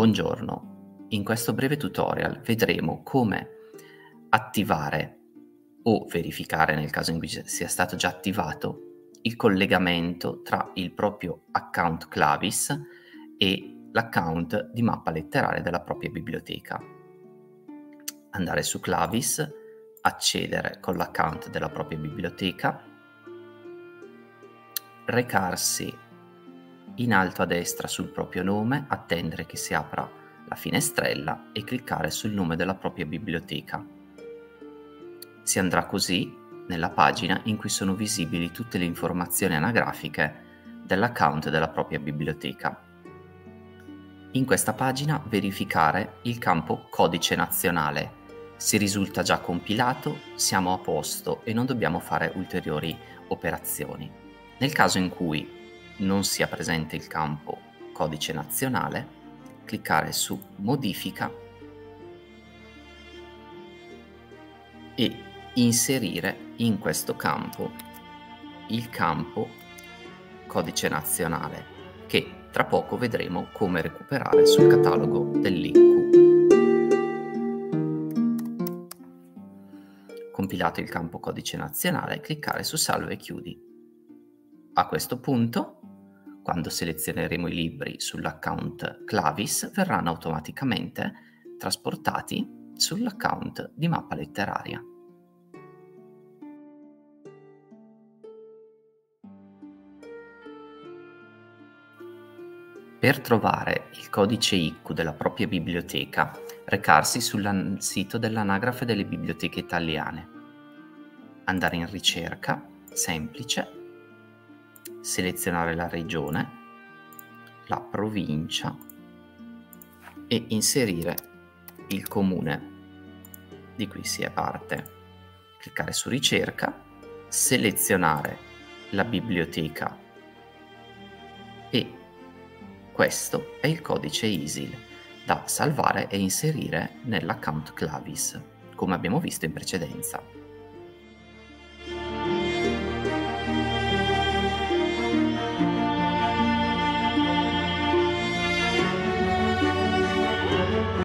Buongiorno, in questo breve tutorial vedremo come attivare o verificare, nel caso in cui sia stato già attivato, il collegamento tra il proprio account Clavis e l'account di mappa letteraria della propria biblioteca. Andare su Clavis, accedere con l'account della propria biblioteca, recarsi in alto a destra sul proprio nome, attendere che si apra la finestrella e cliccare sul nome della propria biblioteca. Si andrà così nella pagina in cui sono visibili tutte le informazioni anagrafiche dell'account della propria biblioteca. In questa pagina verificare il campo codice nazionale. Se risulta già compilato, siamo a posto e non dobbiamo fare ulteriori operazioni. Nel caso in cui non sia presente il campo codice nazionale, cliccare su Modifica e inserire in questo campo il campo codice nazionale, che tra poco vedremo come recuperare sul catalogo dell'ICU. Compilato il campo codice nazionale, cliccare su Salva e chiudi. A questo punto, quando selezioneremo i libri sull'account Clavis, verranno automaticamente trasportati sull'account di mappa letteraria. Per trovare il codice ICU della propria biblioteca, recarsi sul sito dell'Anagrafe delle Biblioteche Italiane, andare in Ricerca, Semplice, selezionare la regione, la provincia e inserire il comune di cui si è parte. Cliccare su Ricerca, selezionare la biblioteca e questo è il codice ISIL da salvare e inserire nell'account Clavis, come abbiamo visto in precedenza.